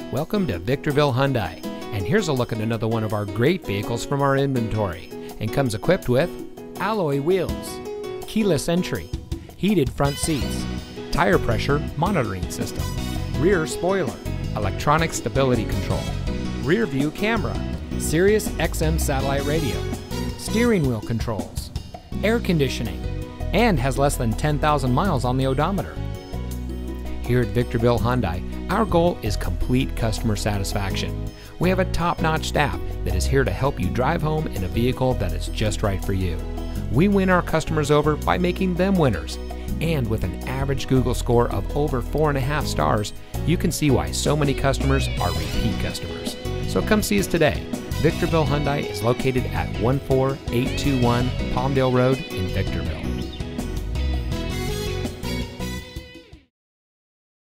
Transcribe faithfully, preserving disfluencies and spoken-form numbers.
Welcome to Victorville Hyundai, and here's a look at another one of our great vehicles from our inventory, and comes equipped with alloy wheels, keyless entry, heated front seats, tire pressure monitoring system, rear spoiler, electronic stability control, rear view camera, Sirius X M satellite radio, steering wheel controls, air conditioning, and has less than ten thousand miles on the odometer. Here at Victorville Hyundai, our goal is complete customer satisfaction. We have a top-notch staff that is here to help you drive home in a vehicle that is just right for you. We win our customers over by making them winners. And with an average Google score of over four and a half stars, you can see why so many customers are repeat customers. So come see us today. Victorville Hyundai is located at one four eight two one Palmdale Road in Victorville.